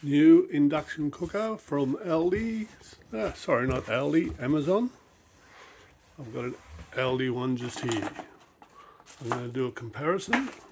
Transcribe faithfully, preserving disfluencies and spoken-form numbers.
New induction cooker from Aldi. Ah, sorry, not Aldi, Amazon. I've got an Aldi one just here. I'm going to do a comparison.